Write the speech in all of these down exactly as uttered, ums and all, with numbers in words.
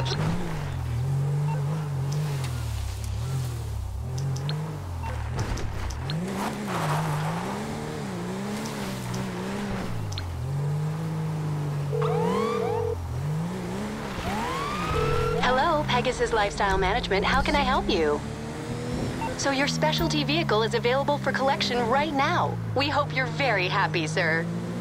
Hello, Pegasus Lifestyle Management. How can I help you? So your specialty vehicle is available for collection right now. We hope you're very happy, sir.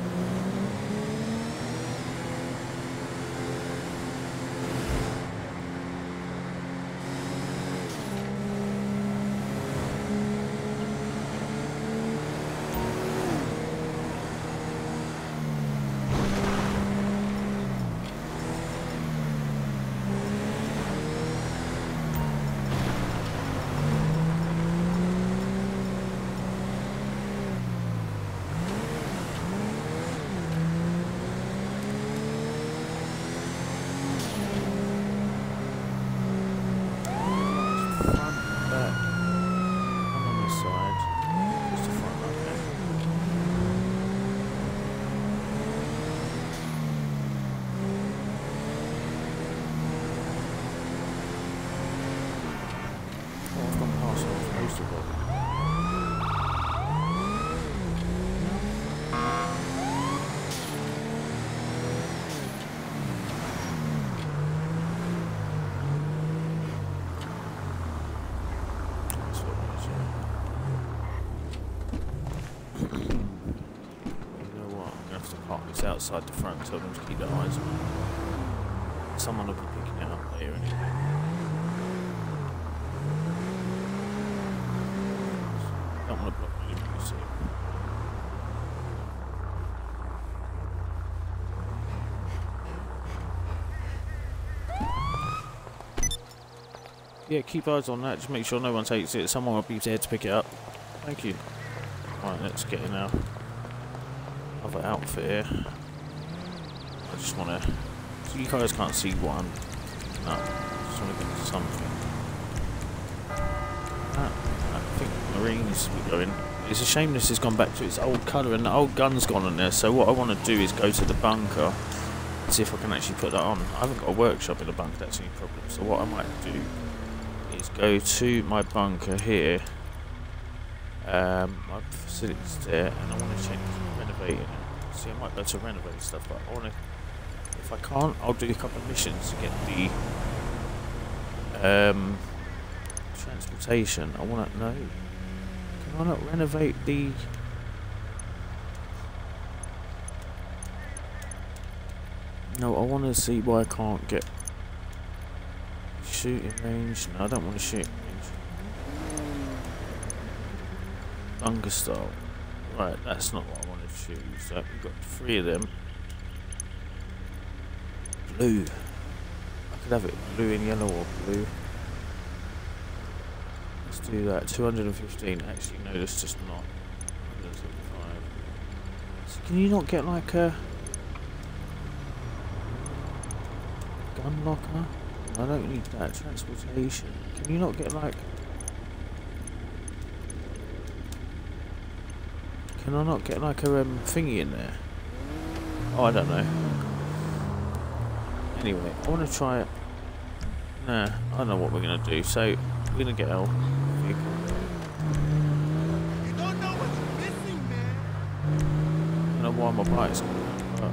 Outside the front, tell them to keep their eyes on it. Someone will be picking it up later anyway. Don't want to block me, you see. Yeah, keep eyes on that, just make sure no one takes it. Someone will be there to pick it up. Thank you. Right, let's get in our other outfit here. I just want to... So you guys can't see what I'm... No, I just want to get to something. Ah, I think Marines will go in. It's a shame this has gone back to its old colour and the old gun's gone on there, so what I want to do is go to the bunker and see if I can actually put that on. I haven't got a workshop in the bunker, that's any problem. So what I might do is go to my bunker here. Um, my facilities there, and I want to change renovating it. See, I might go to renovate stuff, but I want to... If I can't, I'll do a couple of missions to get the um, transportation. I want to know. Can I not renovate the? No, I want to see why I can't get shooting range. No, I don't want to shoot range. Bunker style. Right, that's not what I want to choose. So we've got three of them. Blue. I could have it blue and yellow or blue. Let's do that. two hundred fifteen. Actually, no, that's just not. one hundred seventy-five. So can you not get like a gun locker? I don't need that. Transportation. Can you not get like... Can I not get like a um, thingy in there? Oh, I don't know. Anyway, I want to try it. Nah, I don't know what we're going to do. So, we're going to get our vehicle. You don't know what's missing, man. I don't know why my bike's going up.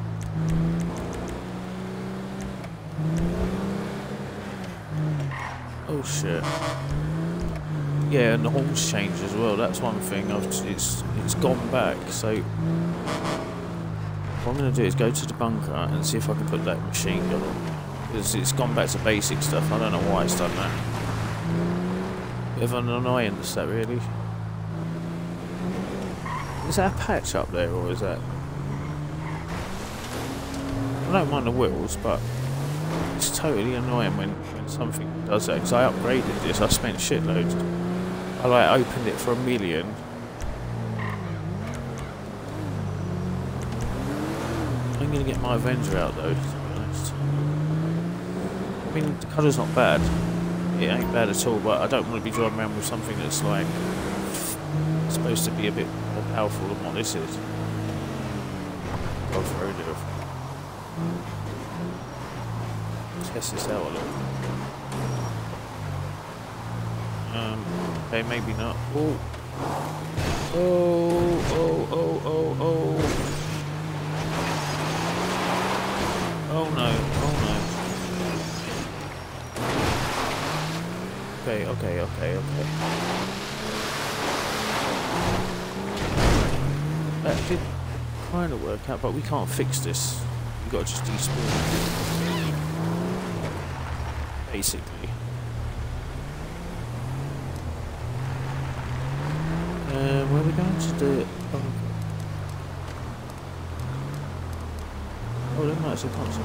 Oh shit. Yeah, and the horns changed as well. That's one thing. I've it's it's gone back. So what I'm going to do is go to the bunker and see if I can put that machine gun on. Because it's gone back to basic stuff. I don't know why it's done that. Bit of an annoyance, that really. Is that a patch up there, or is that... I don't mind the wheels, but it's totally annoying when, when something does that. Because I upgraded this, I spent shitloads. I like opened it for a million. I'm going to get my Avenger out though, to be honest. I mean, the colour's not bad. It ain't bad at all, but I don't want to be driving around with something that's like supposed to be a bit more powerful than what this is. Off-road it. test this out a little. Um, okay, maybe not. Oh, oh, oh, oh, oh, oh. Oh no, oh no. Okay, okay, okay, okay. That did kind of work out, but we can't fix this. We've got to just despawn. Basically. Um, where are we going to do it? Oh, there might be a console.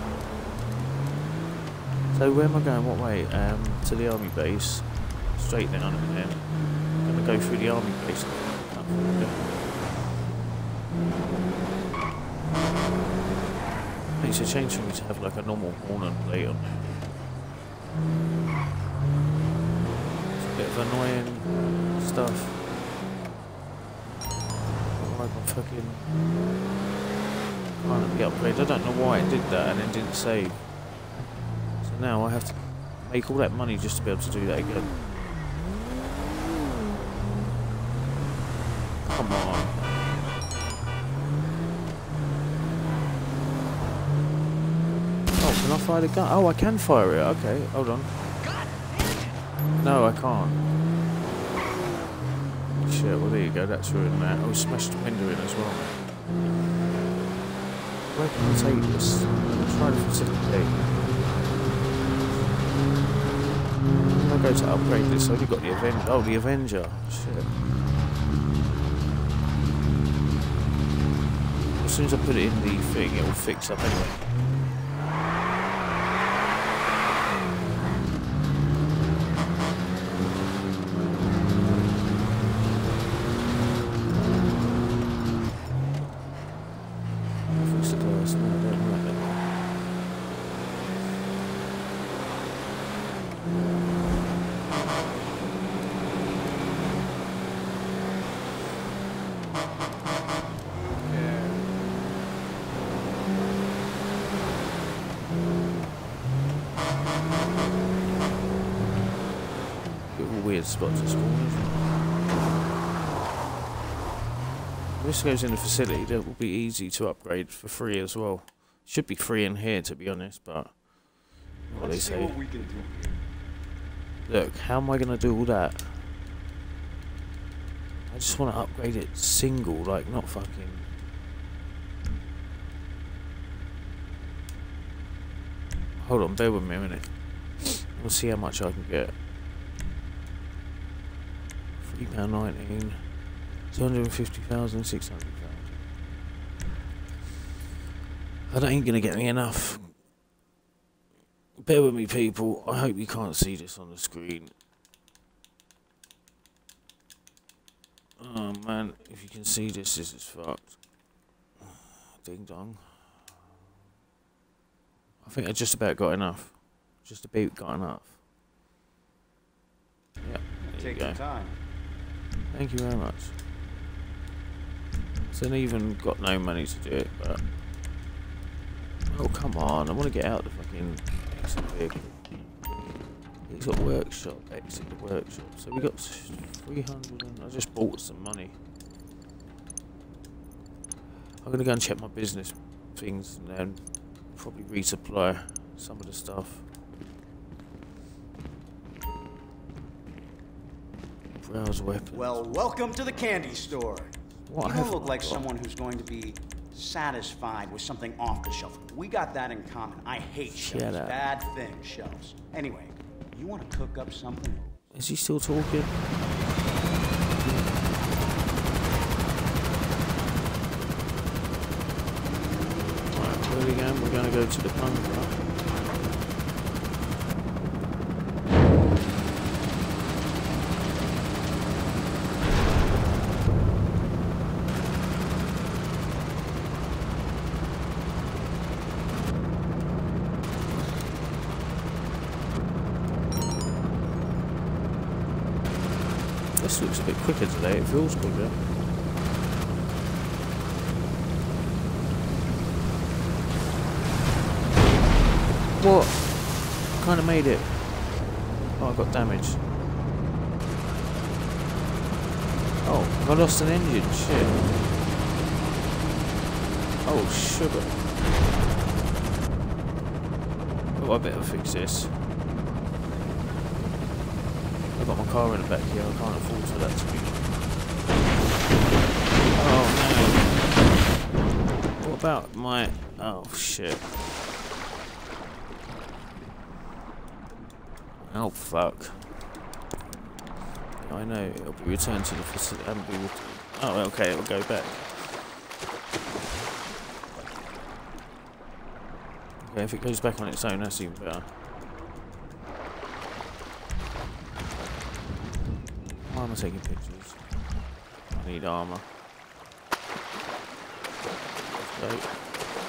So where am I going? What way? Um, to the army base. Straight down and then I'm going to go through the army base. It's a change for me to have like a normal horn and plate on there. It's a bit of annoying stuff. Why am I fucking can't the upgrade? I don't know why it did that and it didn't save. So now I have to make all that money just to be able to do that again. Come on. Oh, can I fire the gun? Oh, I can fire it. Okay, hold on. No, I can't. Shit, well there you go, that's ruined that. Oh, smashed the window in as well. Where can I take this? I'll try to facilitate. I'll go to upgrade this. I've only got the Avenger. Oh, the Avenger. Shit. As soon as I put it in the thing, it will fix up anyway. Weird spot to spawn, isn't it? If this goes in the facility, that will be easy to upgrade for free as well. Should be free in here, to be honest, but what they say. What we can do. Look, how am I going to do all that? I just want to upgrade it single, like not fucking. Hold on, bear with me a minute. We'll see how much I can get. three pounds nineteen, two hundred fifty thousand, six hundred thousand. That ain't gonna get me enough. Bear with me, people. I hope you can't see this on the screen. Oh man, if you can see this, this is fucked. Ding dong. I think I just about got enough. Just about got enough. Yeah, there you go. Time. Thank you very much. So I even got no money to do it, but oh come on! I want to get out the fucking exit vehicle. He's got workshop, exit the workshop. So we got three hundred. And I just bought some money. I'm gonna go and check my business things and then probably resupply some of the stuff. Browse weapons. Well, welcome to the candy store. What you don't look like got? someone who's going to be satisfied with something off the shelf. We got that in common. I hate Shut shelves. Up. Bad thing, shelves. Anyway, you want to cook up something? Is he still talking? Alright, where are we going? We're going to go to the bunker. This looks a bit quicker today, it feels quicker. What? Kind of made it. Oh, I got damaged. Oh, I lost an engine. Shit. Oh, sugar. Oh, I better fix this. I've got my car in the back here. I can't afford for that to be. Oh no. What about my... Oh shit. Oh fuck. I know, it'll be returned to the facility. Be oh, okay, it'll go back. Okay, if it goes back on its own, that's even better. Why am I taking pictures? I need armour. Let's go.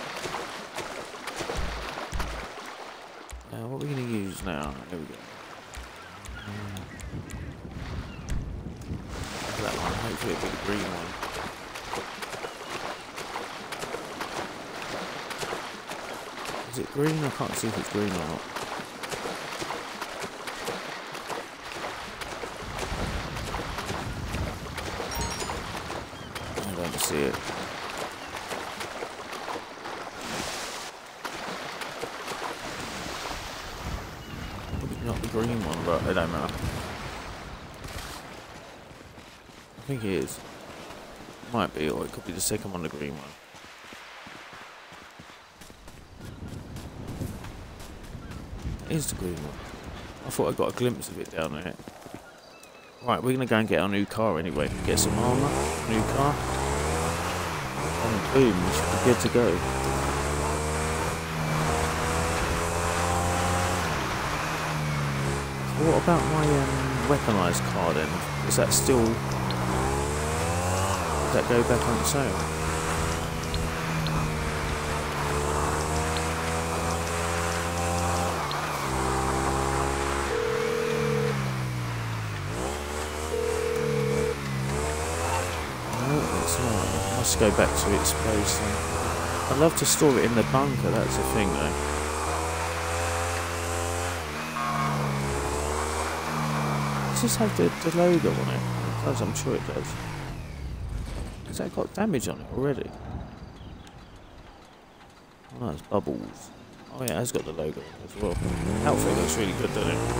Now, what are we going to use now? There we go. Mm. That one, hopefully it'll be the green one. Is it green? I can't see if it's green or not. I don't see it. Not the green one, but it don't matter. I think it is. Might be, or it could be the second one, the green one. It is the green one. I thought I got a glimpse of it down there. Right, we're gonna go and get our new car anyway. Get some armour, new car, and boom, we should be good to go. What about my um, weaponised car then? Is that still... Does that go back on its own? No, it's not. It must go back to its place then. I'd love to store it in the bunker, that's the thing though. Does this have the, the logo on it? It does, I'm sure it does. Has that got damage on it already? Oh, that's bubbles. Oh yeah, it has got the logo on it as well. Outfit looks really good, doesn't it?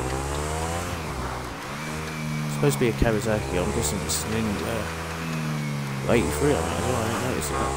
It's supposed to be a Kawasaki, I'm guessing it's an India. eighty-three on it as well, I didn't notice that.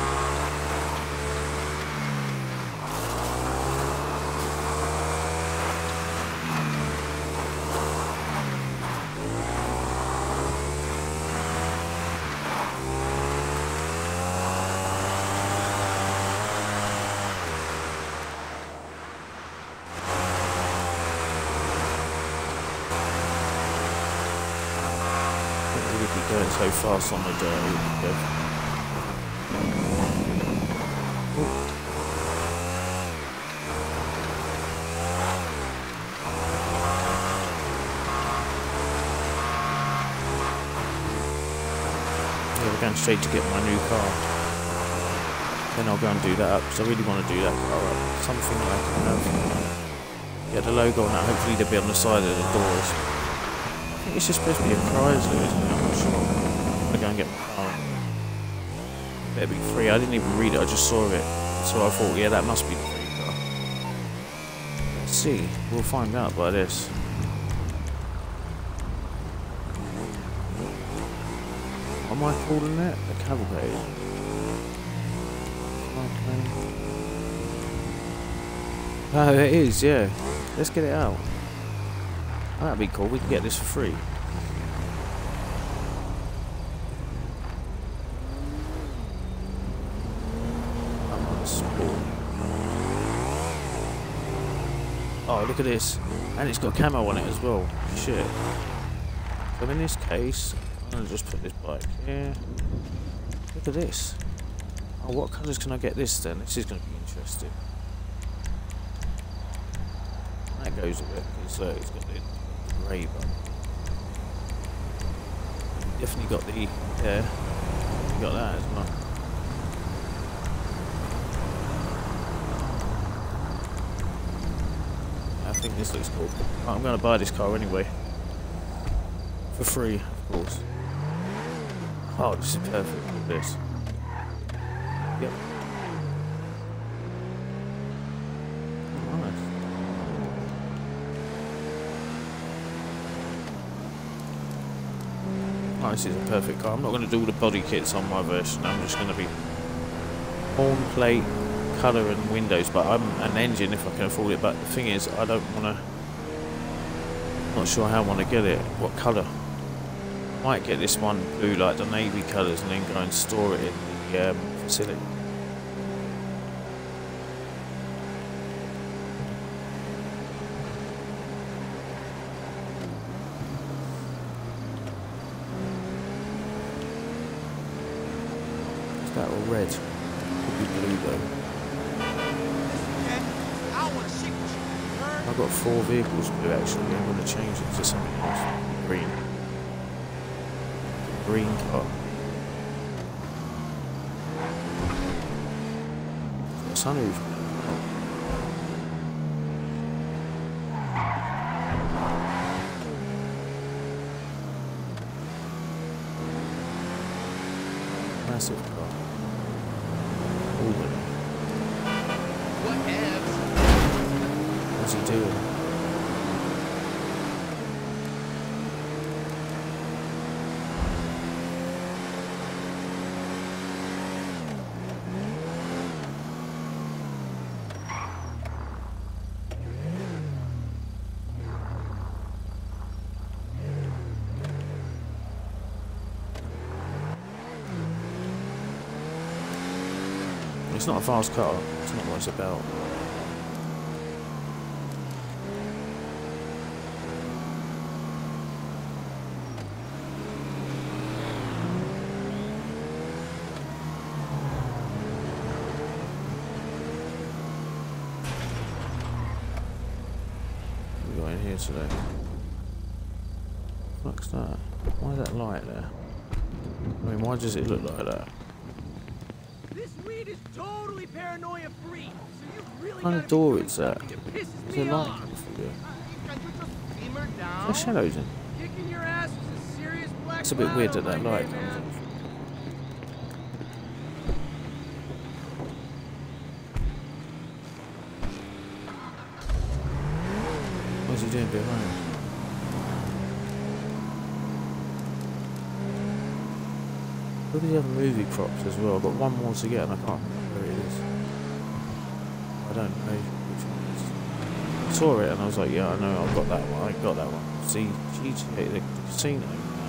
Going so fast on the dirt. Yeah, we're going straight to get my new car. Then I'll go and do that up because I really want to do that car up. Something that I can have. Get the logo on that. Hopefully they'll be on the side of the doors. I think it's just supposed to be a Chrysler, isn't it? I'm not sure. I'm gonna go and get my car. Better be free. I didn't even read it, I just saw it. So I thought, yeah, that must be the free car. Let's see. We'll find out by this. What am I calling it? A cavalcade. Okay. Oh, it is, yeah. Let's get it out. Oh, that'd be cool, we can get this for free. Oh, look at this. And it's got camo on it as well. Shit. So in this case, I'm going to just put this bike here. Look at this. Oh, what colours can I get this then? This is going to be interesting. That goes a bit, because uh, it's got the grey one. Definitely got the, yeah, got that as well. think this looks cool. I'm going to buy this car anyway. For free, of course. Oh, this is perfect. Look at this. Yep. Nice. Oh, this is a perfect car. I'm not going to do all the body kits on my version. I'm just going to be horn plate, colour and windows, but I'm an engine if I can afford it. But the thing is, I don't want to, not sure how I want to get it, what colour. Might get this one blue like the navy colours and then go and store it in the um, facility. Is that all red? Could be blue though. I've got four vehicles blue actually. I'm going to change it to something else. Green. Green car. Sunroof. Massive car. Albany. What else? What's he doing? It's not a fast car. It's not what it's about. What we got in here today? What's that? Why is that light there? I mean, why does it look like that? Is totally paranoia free, so you really What kind of door is that? Is there light coming through there? Is there shadows in? Kicking your ass is a serious black It's a bit weird that that cloud light over comes here, in. What's he doing behind? Look at the other movie props as well. I've got one more to get and I can't remember where it is. I don't know which one it is. I saw it and I was like, yeah, I know, I've got that one. I got that one. See, G T A, the casino.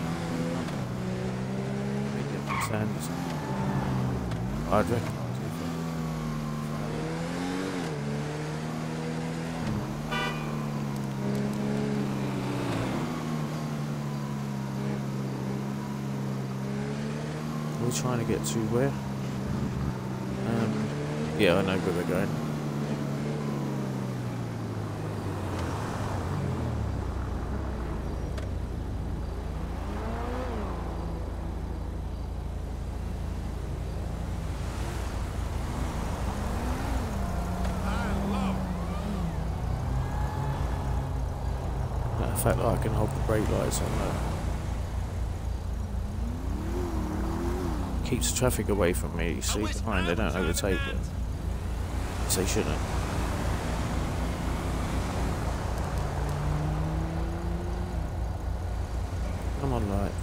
Sanderson. I'd recognise it. We're trying to get to where? Um, yeah, I know where we're going. Matter of fact, I can hold the brake lights on there. Keeps traffic away from me, you see behind, they don't overtake it. So they shouldn't. Come on, lights.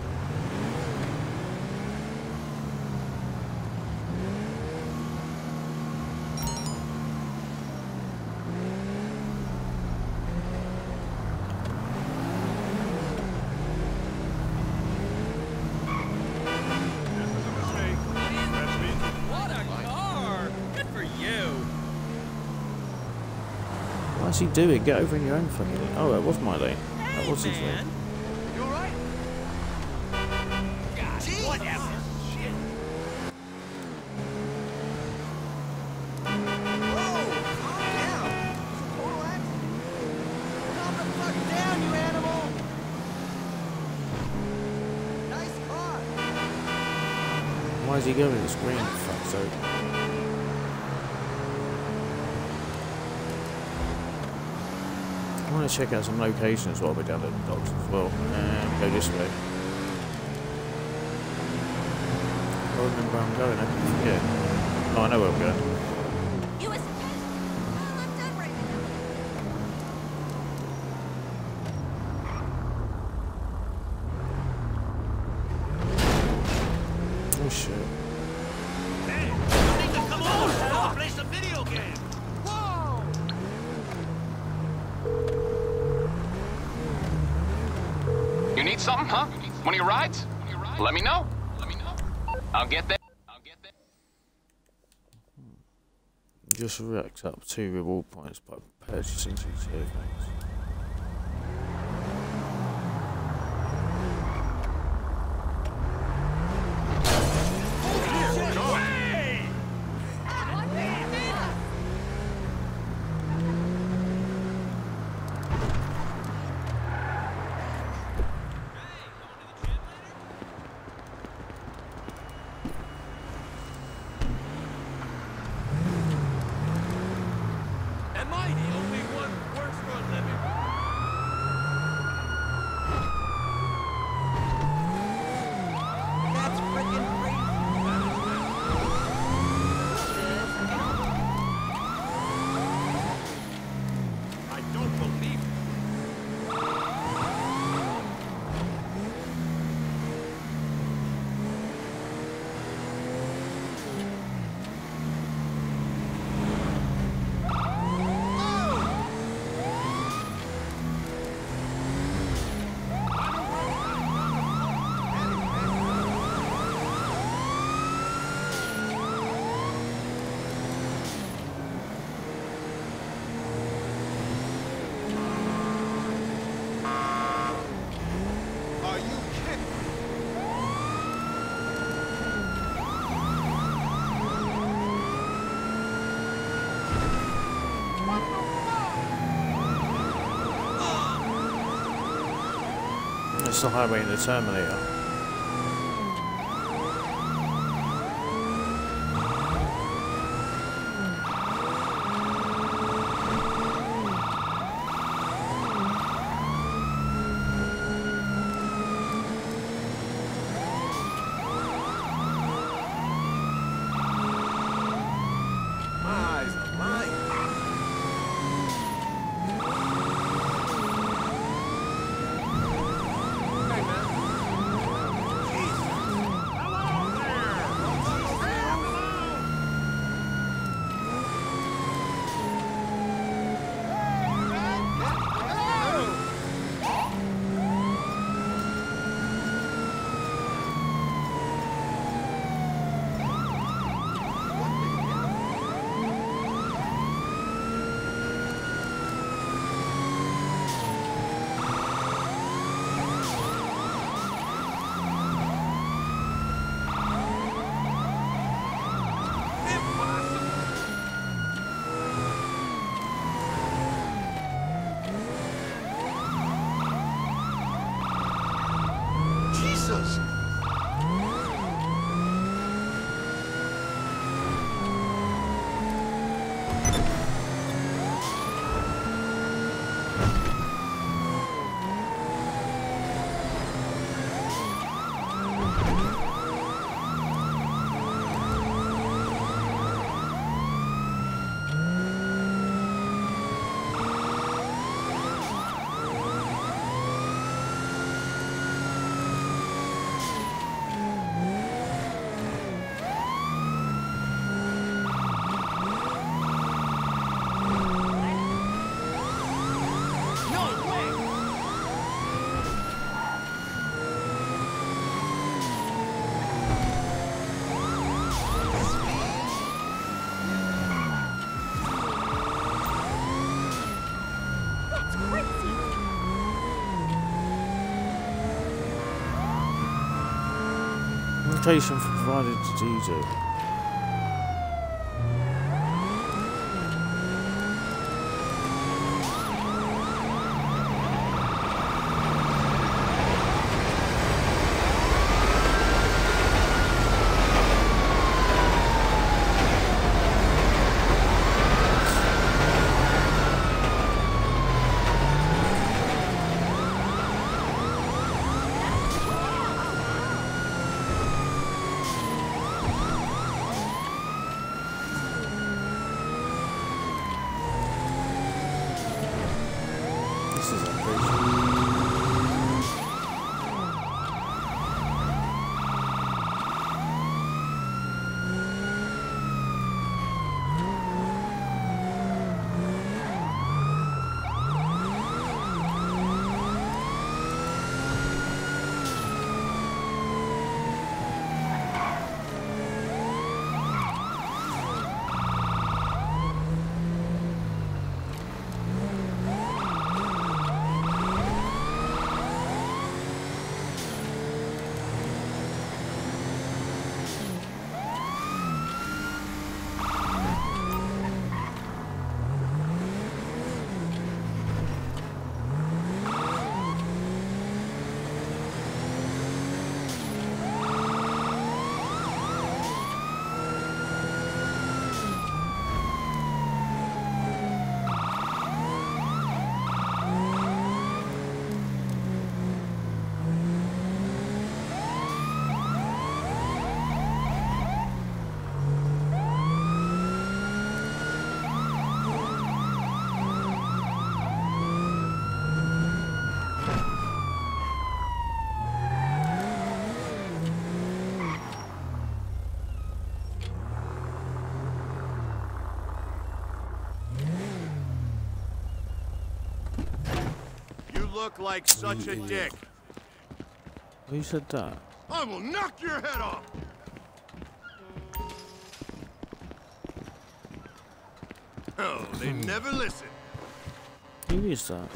What's he doing? Get over in your own fucking lane. Oh, that was my lane. That was his lane. You alright? God, whatever. Shit. Whoa, calm down. Total accident. Calm the fuck down, you animal. Nice car. Why is he going to the screen? Fuck's sake. want to check out some locations while we're down at the docks as well. And go this way. I remember where I'm going, I can forget. Oh, I know where I'm going. U S Well, I'm done right now. Oh shit. Hey, you need to come over and play some video games. Whoa! You need something, huh? One of your rides? Let me know. Let me know. I'll get there. I'll get there. Just racked up two reward points by purchasing two tier things. Am I the only one who works for a living? That's freaking crazy. I don't believe it. Are you kidding? It's the highway in the Terminator. My eyes are lying. Hey, man. Hello there. Jesus! Location provided to D J. look like such a dick. Who said that? I will knock your head off! Oh, they never listen. Who is that?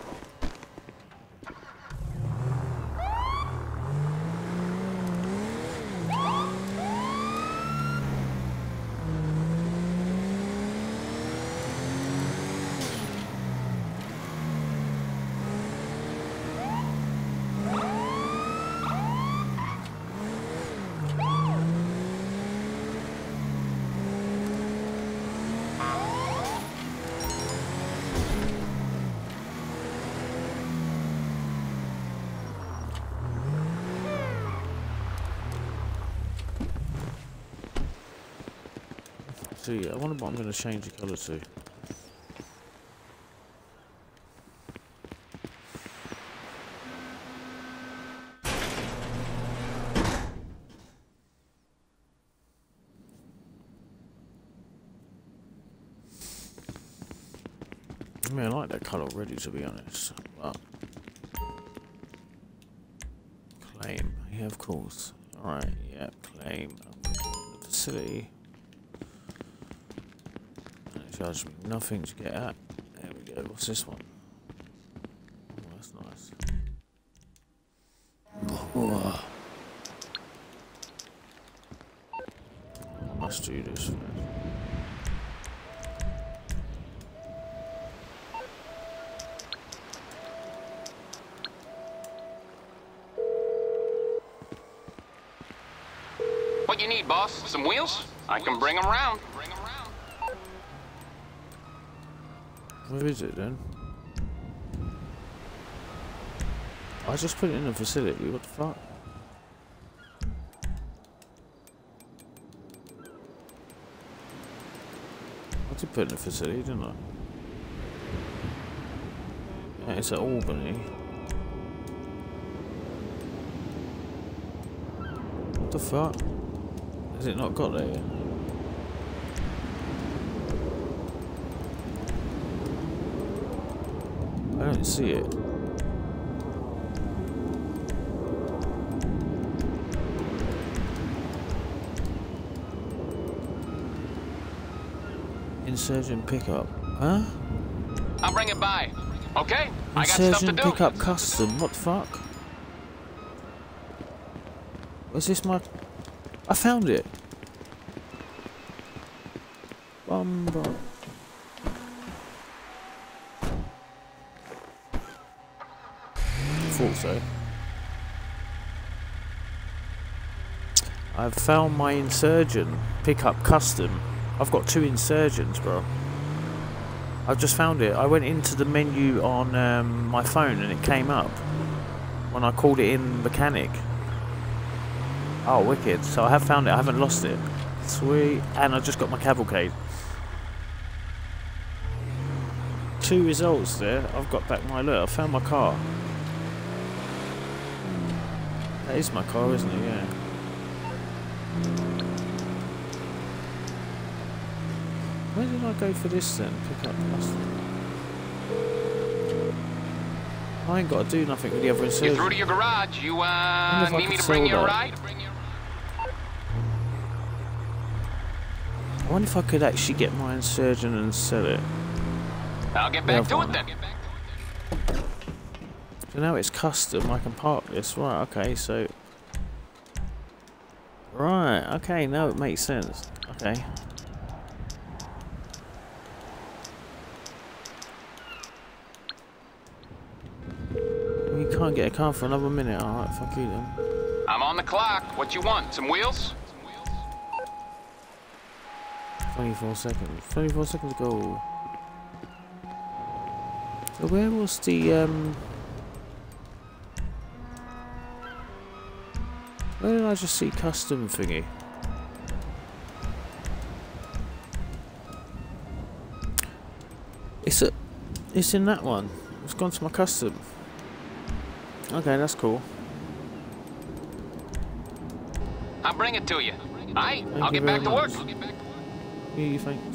See, I wonder what I'm going to change the colour to. I mean, I like that colour already, to be honest. But claim, yeah, of course. All right, yeah, claim the facility. Charge me nothing to get at. There we go. What's this one? Oh, that's nice. Oh. I must do this first. What you need, boss? Some wheels? I can bring them round. Where is it then? I just put it in the facility, what the fuck? I did put it in the facility, didn't I? Yeah, it's at Albany. What the fuck? Has it not got there yet? I don't see it. Insurgent pickup. Huh? I'll bring it by. Okay? I got stuff to Insurgent do. pickup custom. What the fuck? Was this my... I found it. Bum bum. Thought so. I've found my Insurgent pickup custom. I've got two Insurgents, bro. I've just found it. I went into the menu on um, my phone and it came up when I called it in mechanic. Oh, wicked. So I have found it. I haven't lost it. Sweet. And I just got my Cavalcade. Two results there. I've got back my look. I found my car. That is my car, isn't it? Yeah. Where did I go for this then? Pick up custom. I ain't got to do nothing with the other Insurgent. You're through to your garage. You uh, need me to bring you a ride? I wonder if I could actually get my Insurgent and sell it. I'll get back to it then. So now it's custom, I can park this. Right, okay, so... Right, okay, now it makes sense. Okay. You can't get a car for another minute. Alright, fuck you then. I'm on the clock. What you want? Some wheels? twenty-four seconds. twenty-four seconds ago. So where was the, um... where did I just see custom thingy? It's a... It's in that one. It's gone to my custom. Okay, that's cool. I'll bring it to you. Aight, Thank I'll you get very back to much. work. Yeah, you think?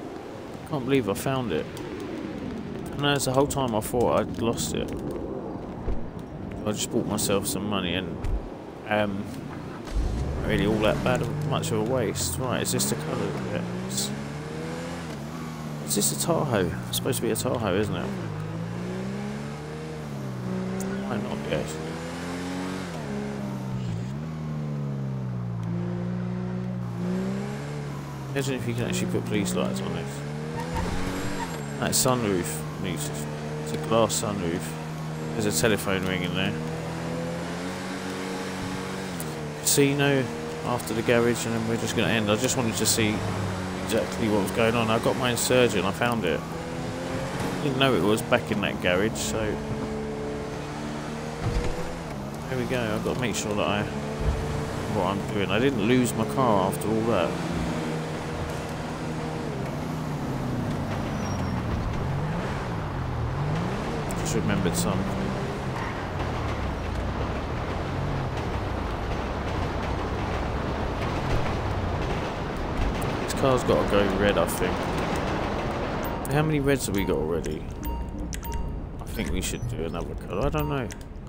Can't believe I found it. And that's the whole time I thought I'd lost it. I just bought myself some money and um, not really all that bad, much of a waste. Right, is this the colour of it? It's, is this a Tahoe? It's supposed to be a Tahoe, isn't it? Might not be actually. Imagine if you can actually put police lights on this. That sunroof needs to, it's a glass sunroof. There's a telephone ring in there. Casino after the garage, and then we're just going to end. I just wanted to see exactly what was going on. I got my Insurgent, I found it. Didn't know it was back in that garage, so there we go. I've got to make sure that I what I'm doing. I didn't lose my car after all that. Just remembered something. This car's got to go red, I think. How many reds have we got already? I think we should do another colour. I don't know.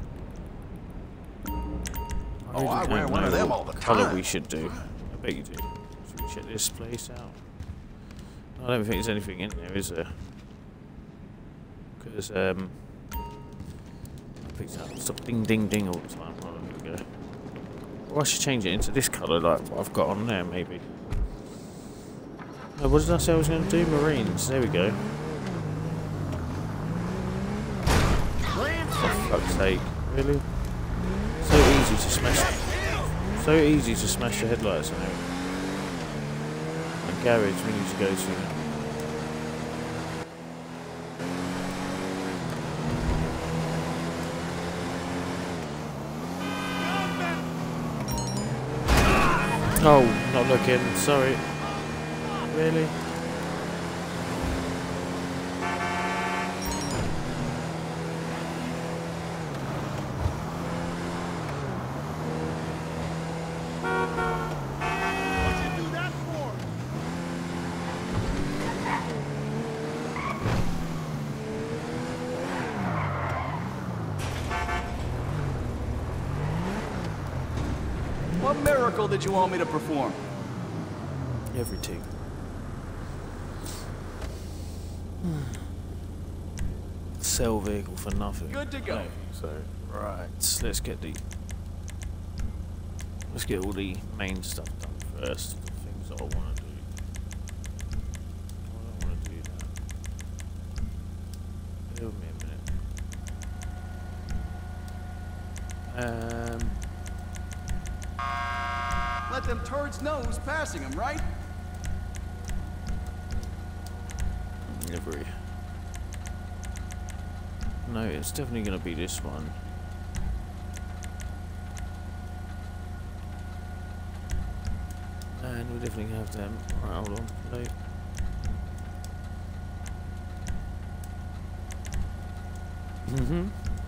I Oh, I really wear don't one know of them what all the colour time. we should do. I bet you do. Should we check this place out? I don't think there's anything in there, is there? Because um, I picked up stop ding ding ding all the time. Oh, there we go. Or I should change it into this colour, like what I've got on there, maybe. Oh, what did I say I was going to do? Marines. There we go. For fuck's sake, really? So easy to smash. So easy to smash the headlights on it. A garage we need to go to. Oh, not looking. Sorry. Really? What'd you do that for? What miracle did you want me to perform? Everything. Sell vehicle for nothing. Good to go. I don't think so right, let's get the let's get all the main stuff done first. The things that I want to do. I don't want to do that. Give me a minute. Um. Let them turds know who's passing them, right? Livery. No, it's definitely going to be this one. And we'll definitely have them. Right, hold on. No. Mm-hmm.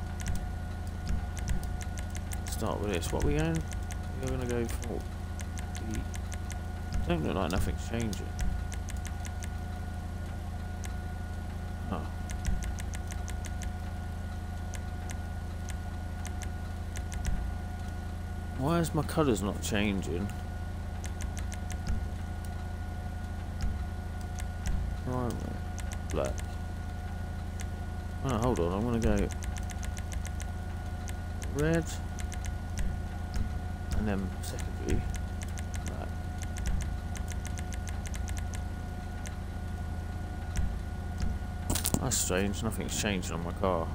Start with this. What are we going? We're going to go for the... Don't look like nothing's changing. Oh. Why is my colours not changing? Right, black. Oh, hold on, I'm gonna go red, and then secondary black. That's strange, nothing's changing on my car.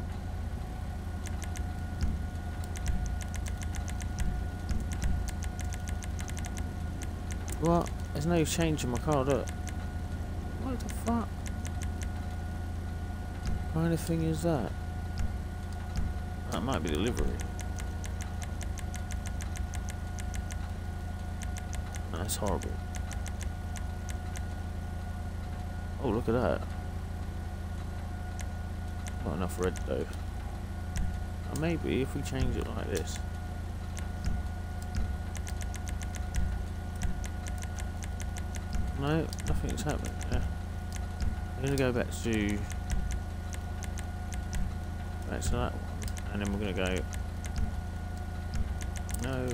What? There's no change in my car, look. What the fuck? What kind of thing is that? That might be the livery. That's horrible. Oh, look at that. Not enough red though. Or maybe if we change it like this. No, nothing's happening there. We're gonna go back to back to that one, and then we're gonna go No.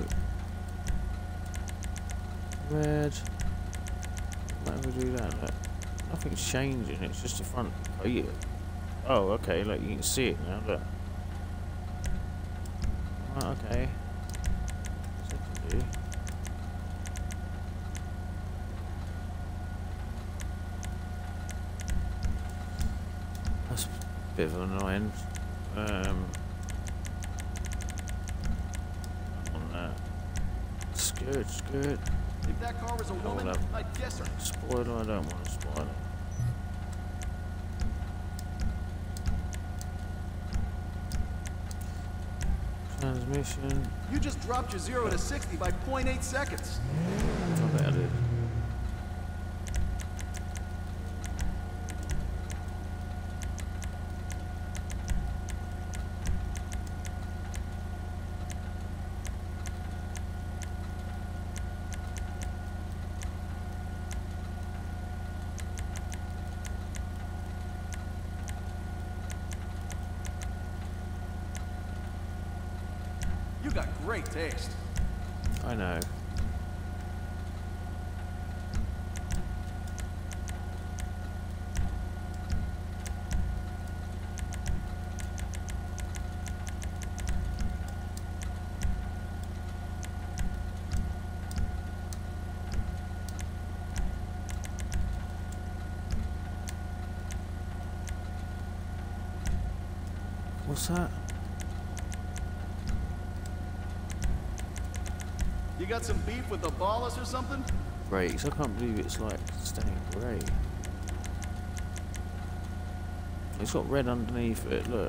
Red. Why would we do that? Look. Nothing's changing, it's just the front. Oh, yeah. Oh, okay, look, you can see it now, look. Oh, okay. Secondary. That's a bit of annoying. Um, on that. It's good, it's good. If that car was a woman, Hold up. I'd guess her. Spoiler, I don't want to spoil it. Transmission. You just dropped your zero to sixty by point eight seconds. I bet I did. You got great taste. I know. What's that? You got some beef with the ballers or something? Brakes. I can't believe it's like staying grey. It's got red underneath it, look.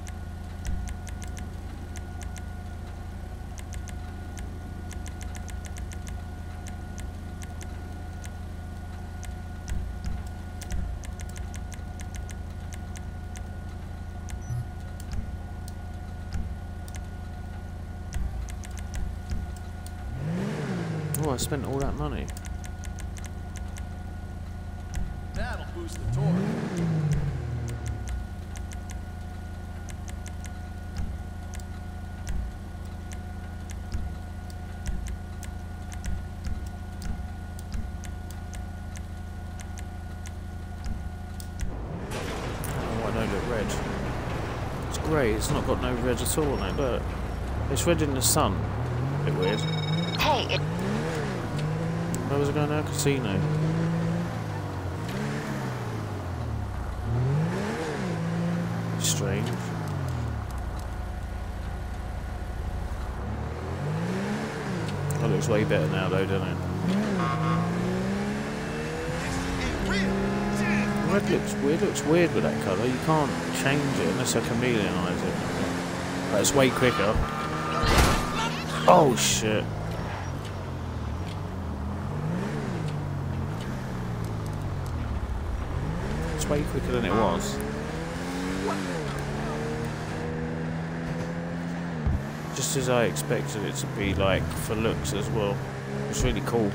Oh, I spent all that money. That'll boost the torque. Oh, I know, look, red. It's grey, it's not got no red at all on it, look. It's red in the sun. A bit weird. Hey, it Where was I going now? Casino. Strange. That looks way better now though, doesn't it? Red looks weird, looks weird with that colour. You can't change it unless I chameleonise it. That's way quicker. Oh shit. It's way quicker than it was. Just as I expected it to be, like, for looks as well. It's really cool.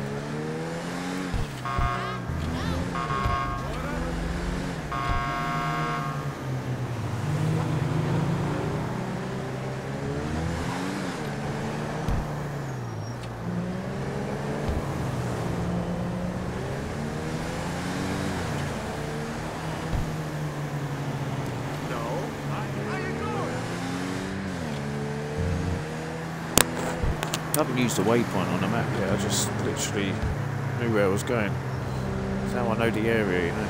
I haven't used a waypoint on the map yet, I just literally knew where I was going. That's how I know the area, you know.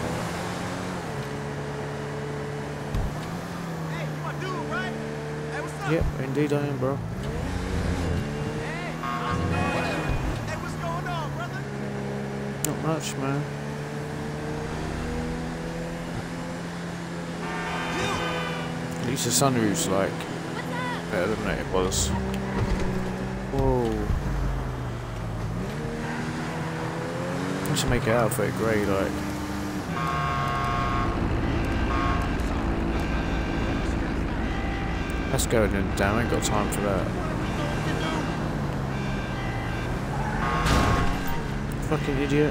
Hey, you my dude, right? Hey, what's up? Yep, indeed I am, bro. Hey, how's it going? Hey, what's going on, brother? Not much, man. At least the sunroof's like better than it was. Whoa. I should make it outfit grey, like. Let's go then, damn, I ain't got time for that. Fucking idiot.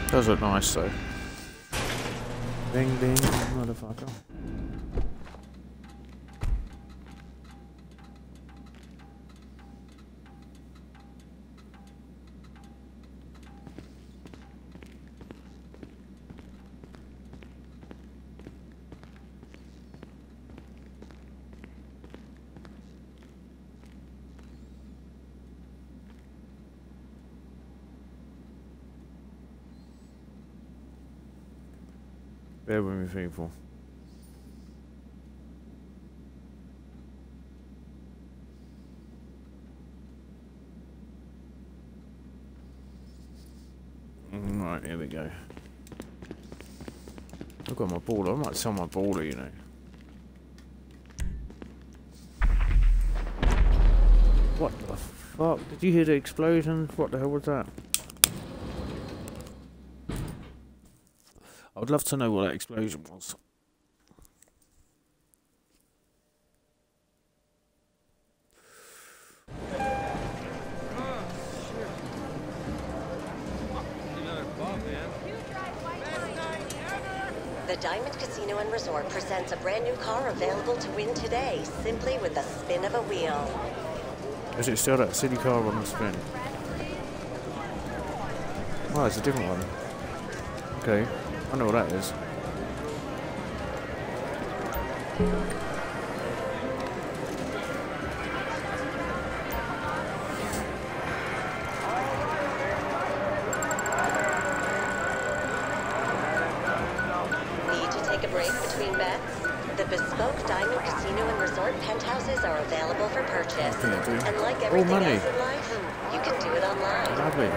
Does look nice though. Ding ding, motherfucker. Bear with me, people. Right, here we go. I've got my baller. I might sell my baller, you know. What the fuck? Did you hear the explosion? What the hell was that? I would love to know what that explosion was. The Diamond Casino and Resort presents a brand new car available to win today, simply with the spin of a wheel. Is it still that city car on the spin? Oh, it's a different one. Okay. I know what that is. Need to take a break between bets? The bespoke Diamond Casino and Resort penthouses are available for purchase. Yeah, do. And like everything money. else in life, you can do it online. Lovely.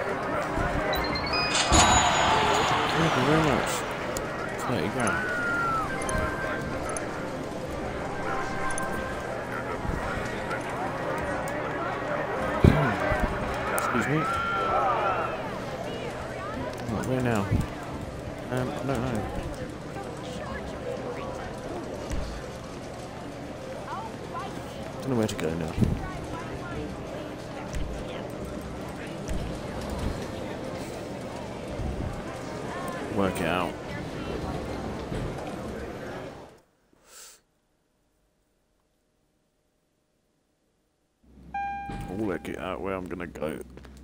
Thank you very much. thirty grand. Excuse me. Right, where now? Um, I don't know. Don't know where to go now. Work it out. I'll work it out where I'm gonna go.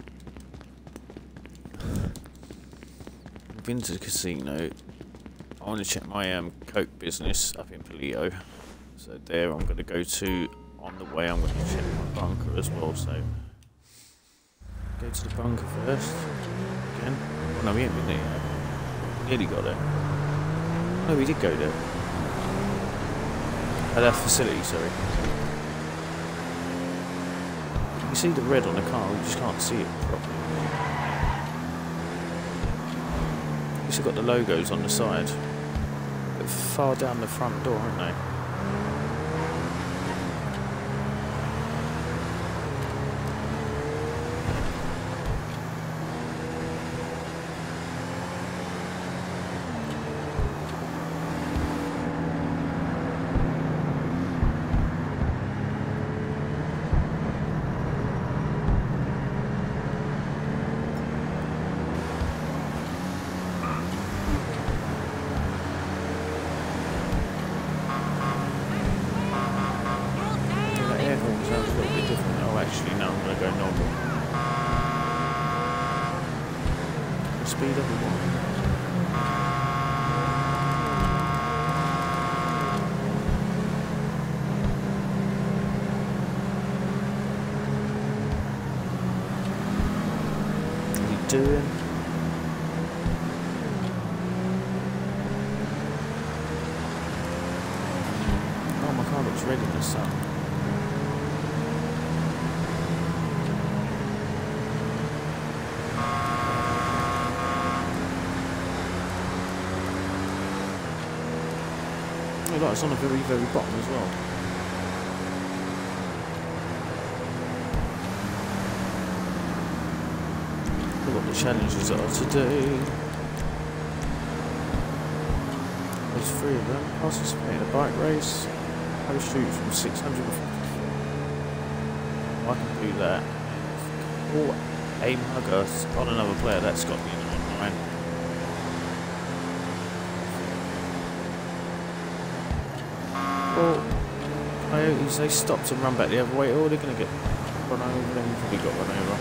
I've been to the casino. I want to check my um, coke business up in Paleo. So there I'm gonna go to. On the way I'm gonna check my bunker as well. So go to the bunker first. Again. Oh, no, we ain't been there. Nearly got there. No, we did go there. At that facility, sorry. You see the red on the car, we just can't see it properly. You still got the logos on the side. But far down the front door, aren't they? Speed up a What are you doing? Oh, my car looks red in the sun. Like it's on the very, very bottom as well. Look what the challenges are today. There's three of them. Participate in a bike race. Post shoot from six hundred fifty. I can do that. Or aim hugger on another player. That's got to be online. Or coyotes, they stopped and run back the other way, or they're going to get run over. They've probably got run over.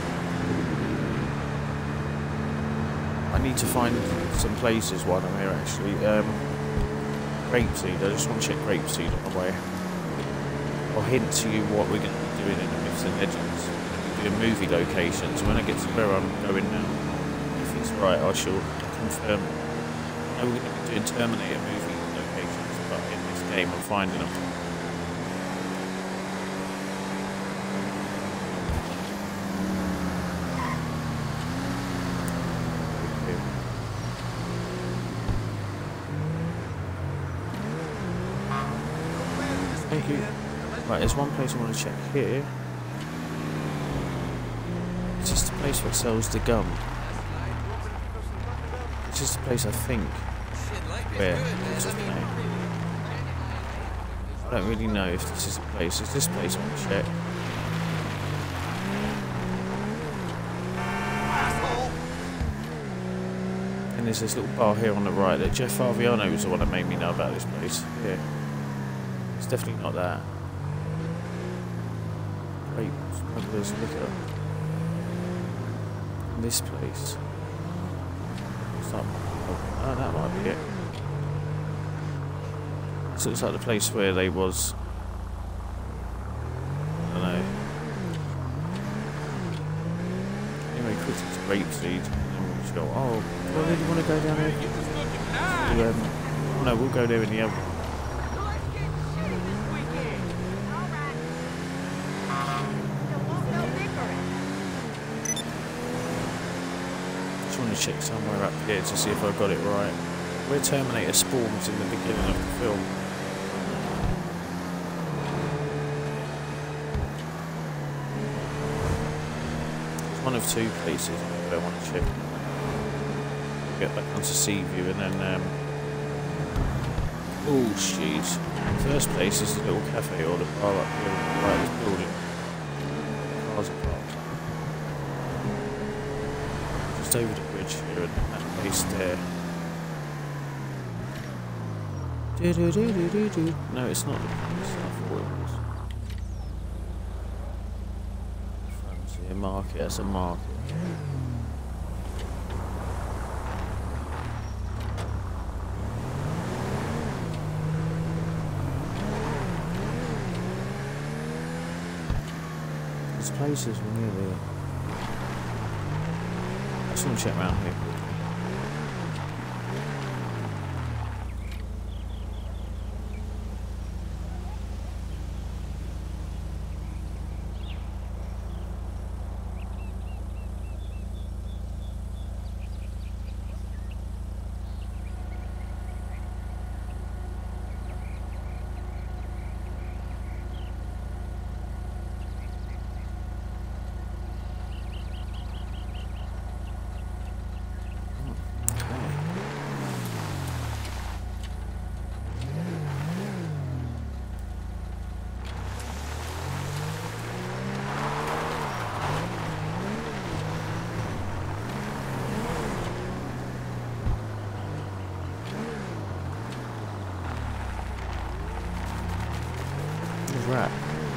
I need to find some places while I'm here actually. Um, grapeseed, I just want to check grapeseed on the way. I'll hint to you what we're going to be doing in the Myths and Legends. We're going to be doing movie locations. When I get to where I'm going now, if it's right, I shall confirm. I know we're going to be doing Terminator movie locations, but in this game I'm finding them. Thank you. Right, there's one place I want to check here. It's just the place that sells the gum. It's just a place I think. Where? What's his name? I don't really know if this is a place. It's this place I want to check. And there's this little bar here on the right that Jeff Favignano was the one that made me know about this place. Here. It's definitely not that. Wait, smugglers liquor. This place. What's that? Oh, that might be it. This looks like the place where they was. I don't know. Anyway, quick to grapeseed. And then we'll just go, oh, do I really want to go down there? Um, no, we'll go there in the other. Check somewhere up here to see if I got it right. Where Terminator spawns in the beginning of the film. It's one of two places I want to check. Get back onto Seaview and then. Um... Oh, jeez. First place is the little cafe or the bar up here on the right of this building. Cars are parked. Just over the here and that place there. Do, do, do, do, do, do. No, it's not the place I thought it was. Frontier Market, that's a market. There's places near there. I just want to check around here. Right.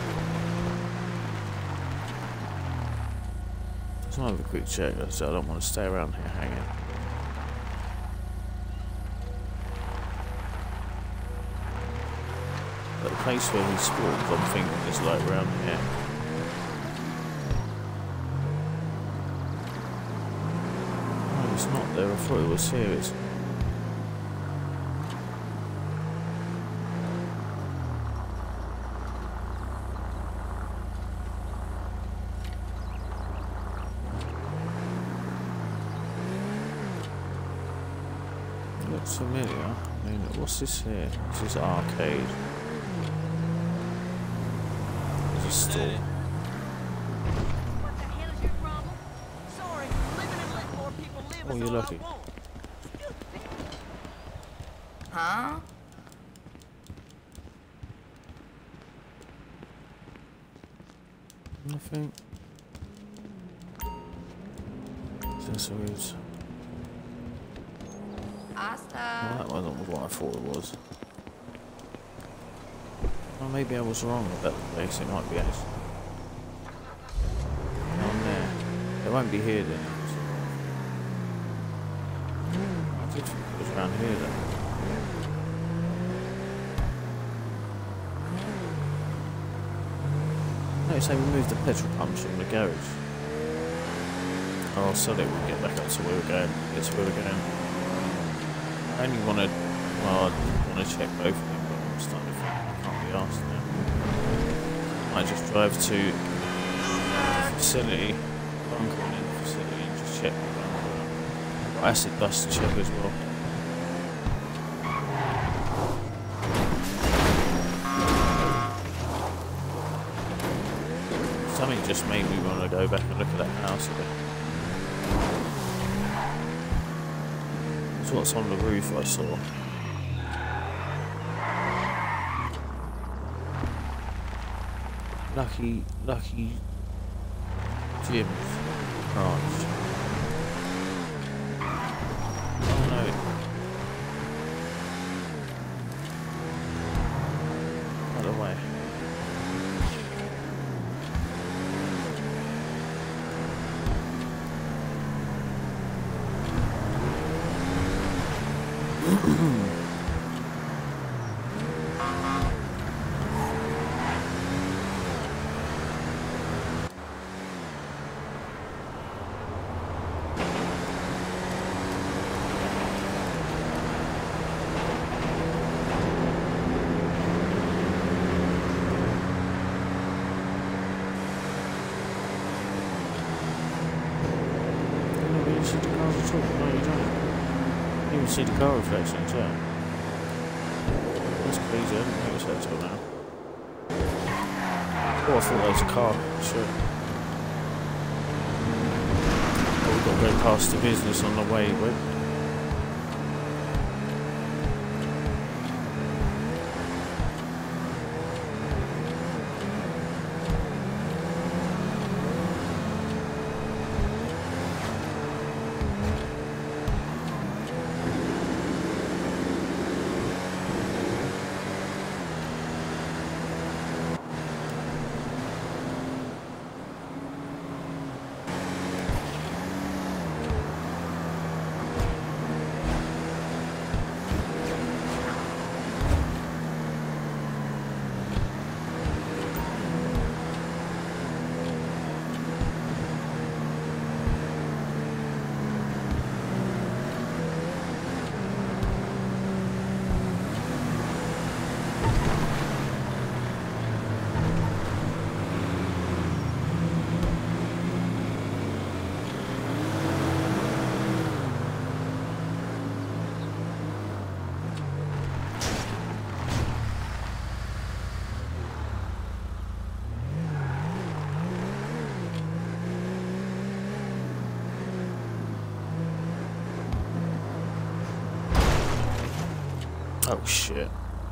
Just want to have a quick check, so I don't want to stay around here hanging. But the place where he spawns, I'm thinking is like around here. No, it's not there. I thought it was here. It's familiar. I mean, what's this here? This is arcade. There's a store. What the hell is your problem? Sorry, living and letting more people live Oh, is you're all lucky. I want. Huh? Nothing. Accessories. Asta. Well, that wasn't what I thought it was. Well, maybe I was wrong about the place. It might be actually down there. It won't be here then. I did think it was around here then. Notice they removed the petrol pumps from the garage. Oh, so that we can get back up to where we're going. Get to where we're going. I only want to, well, I want to check both of them, but I'm starting to think I can't be asked now. I might just drive to the facility, bunker in the facility, and just check the bunker. I've got acid bus to check as well. Something just made me want to go back and look at that house again. It's what's on the roof I saw. Lucky, Lucky Jim's branch. Oh no. By the way. See the car reflections, yeah. That's crazy, I didn't notice that till now. Oh, I thought that was a car, sure. Oh, we've got to go past the business on the way, wait. Oh shit.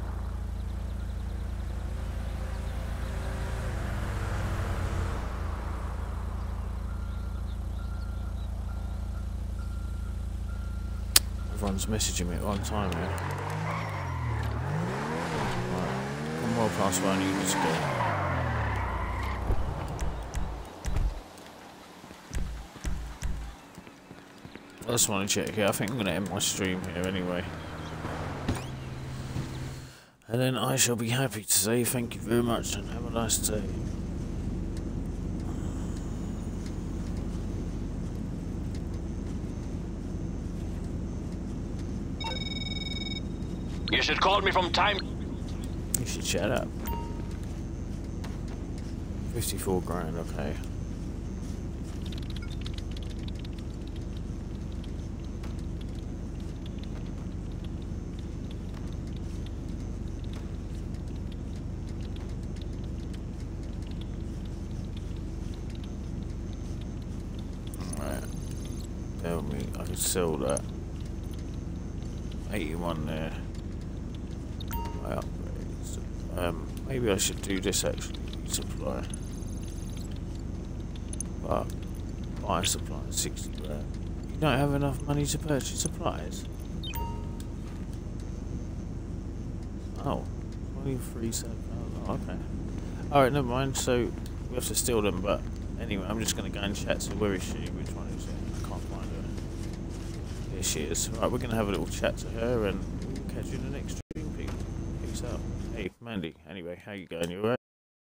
Everyone's messaging me at one time here. Right. One more past where I need to go. I just want to check here. I think I'm going to end my stream here anyway. And then I shall be happy to say thank you very much and have a nice day. You should call me from time. You should shut up. fifty-four grand, okay. Sell that. eighty-one there. My upgrades. Um, maybe I should do this actually. Supply. But buy supply sixty grand. You don't have enough money to purchase supplies. Oh, twenty-three seven. Oh, Oh, okay. Alright, never mind. So, we have to steal them, but anyway, I'm just going to go and chat to where is she? Which one is it? I can't find her. Here she is. Right, we're going to have a little chat to her and we'll catch you in the next stream, people. Peace out. Hey, Mandy. Anyway, how you going? You alright?